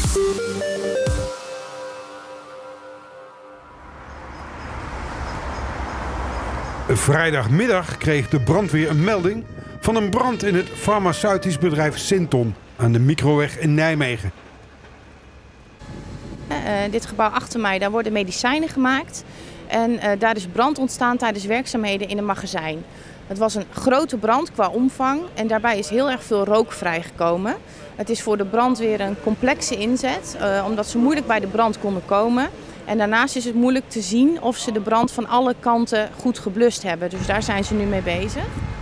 Vrijdagmiddag kreeg de brandweer een melding van een brand in het farmaceutisch bedrijf Synton aan de Microweg in Nijmegen. Dit gebouw achter mij, daar worden medicijnen gemaakt. En daar is brand ontstaan tijdens werkzaamheden in een magazijn. Het was een grote brand qua omvang en daarbij is heel erg veel rook vrijgekomen. Het is voor de brandweer een complexe inzet, omdat ze moeilijk bij de brand konden komen. En daarnaast is het moeilijk te zien of ze de brand van alle kanten goed geblust hebben. Dus daar zijn ze nu mee bezig.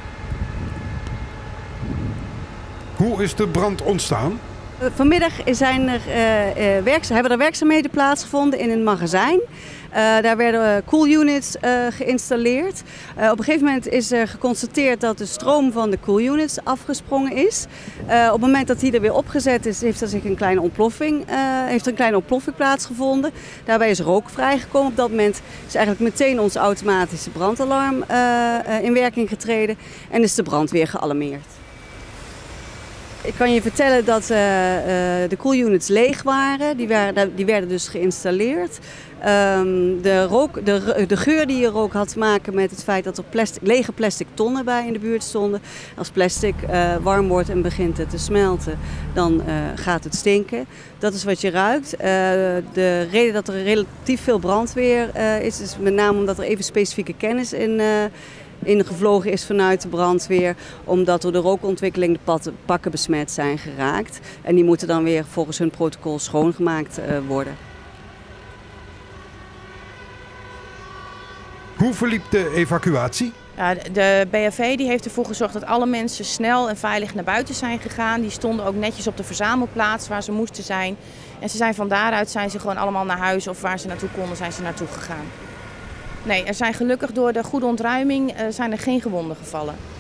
Hoe is de brand ontstaan? Vanmiddag hebben er werkzaamheden plaatsgevonden in een magazijn. Daar werden cool units geïnstalleerd. Op een gegeven moment is er geconstateerd dat de stroom van de cool units afgesprongen is. Op het moment dat die er weer opgezet is, heeft er een kleine ontploffing plaatsgevonden. Daarbij is rook vrijgekomen. Op dat moment is eigenlijk meteen ons automatische brandalarm in werking getreden en is de brandweer gealarmeerd. Ik kan je vertellen dat de cool units leeg waren. Die werden dus geïnstalleerd. De geur die je rook had te maken met het feit dat er lege plastic tonnen bij in de buurt stonden. Als plastic warm wordt en begint het te smelten, dan gaat het stinken. Dat is wat je ruikt. De reden dat er relatief veel brandweer is met name omdat er even specifieke kennis ingevlogen is vanuit de brandweer, omdat door de rookontwikkeling de pakken besmet zijn geraakt. En die moeten dan weer volgens hun protocol schoongemaakt worden. Hoe verliep de evacuatie? Ja, de BHV die heeft ervoor gezorgd dat alle mensen snel en veilig naar buiten zijn gegaan. Die stonden ook netjes op de verzamelplaats waar ze moesten zijn. En van daaruit zijn ze gewoon allemaal naar huis of waar ze naartoe konden zijn ze naartoe gegaan. Nee, er zijn gelukkig door de goede ontruiming zijn er geen gewonden gevallen.